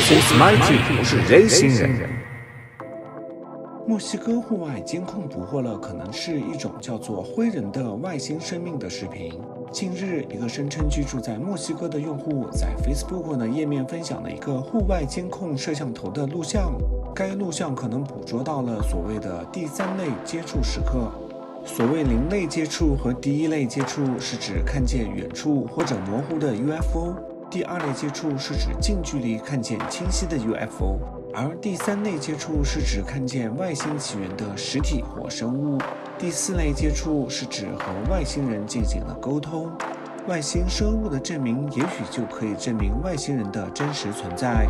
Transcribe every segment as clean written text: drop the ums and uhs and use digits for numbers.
This is my team， 我是 J 星人。 墨西哥户外监控捕获了可能是一种叫做灰人的外星生命的视频。近日，一个声称居住在墨西哥的用户在 Facebook 的页面分享了一个户外监控摄像头的录像。该录像可能捕捉到了所谓的第三类接触时刻。所谓零类接触和第一类接触是指看见远处或者模糊的 UFO， 第二类接触是指近距离看见清晰的 UFO， 而第三类接触是指看见外星起源的实体或生物，第四类接触是指和外星人进行了沟通。外星生物的证明也许就可以证明外星人的真实存在。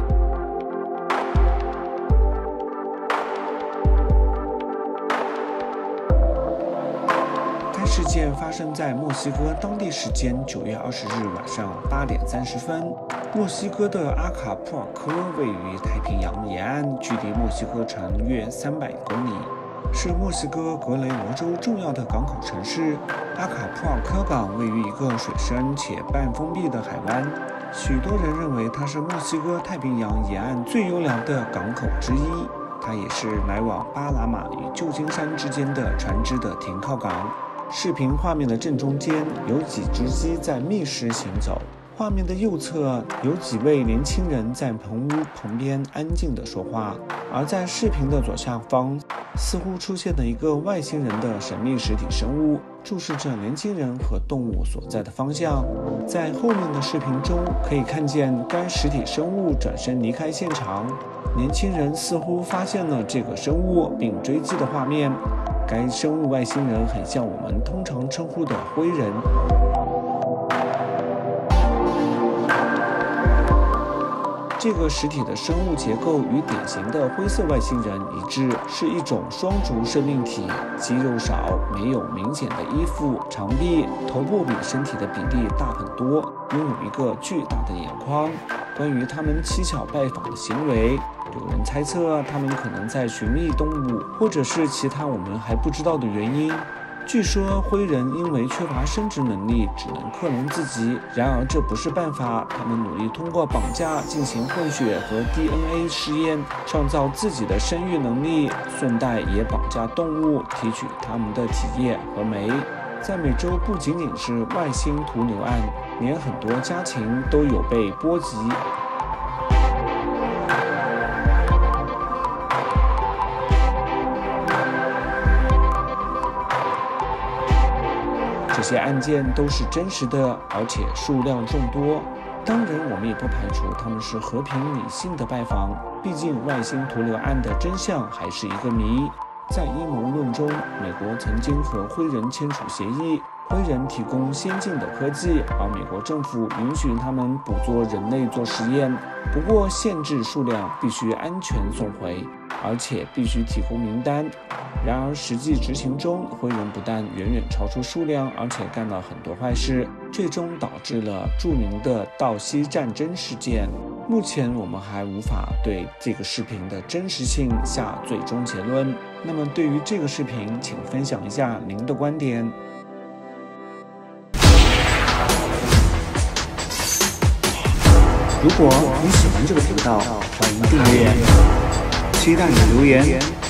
事件发生在墨西哥当地时间9月20日晚上8点30分。墨西哥的阿卡普尔科位于太平洋沿岸，距离墨西哥城约300公里，是墨西哥格雷罗州重要的港口城市。阿卡普尔科港位于一个水深且半封闭的海湾，许多人认为它是墨西哥太平洋沿岸最优良的港口之一。它也是来往巴拿马与旧金山之间的船只的停靠港。视频画面的正中间有几只鸡在觅食行走，画面的右侧有几位年轻人在棚屋旁边安静地说话，而在视频的左下方似乎出现了一个外星人的神秘实体生物，注视着年轻人和动物所在的方向。在后面的视频中可以看见该实体生物转身离开现场，年轻人似乎发现了这个生物并追击的画面。该生物外星人很像我们通常称呼的灰人。这个实体的生物结构与典型的灰色外星人一致，是一种双足生命体，肌肉少，没有明显的衣服、长臂，头部比身体的比例大很多，拥有一个巨大的眼眶。关于他们蹊跷拜访的行为，有人猜测他们可能在寻觅动物，或者是其他我们还不知道的原因。据说灰人因为缺乏生殖能力，只能克隆自己，然而这不是办法，他们努力通过绑架进行混血和 DNA 试验，创造自己的生育能力，顺带也绑架动物，提取它们的体液和酶。在美洲不仅仅是外星屠牛案，连很多家禽都有被波及。这些案件都是真实的，而且数量众多。当然，我们也不排除他们是和平理性的拜访，毕竟外星屠牛案的真相还是一个谜。在阴谋论中，美国曾经和灰人签署协议，灰人提供先进的科技，而美国政府允许他们捕捉人类做实验，不过限制数量，必须安全送回，而且必须提供名单。然而实际执行中，灰人不但远远超出数量，而且干了很多坏事，最终导致了著名的道西战争事件。目前我们还无法对这个视频的真实性下最终结论。那么对于这个视频，请分享一下您的观点。 如果你喜欢这个频道，欢迎订阅，期待你的留言。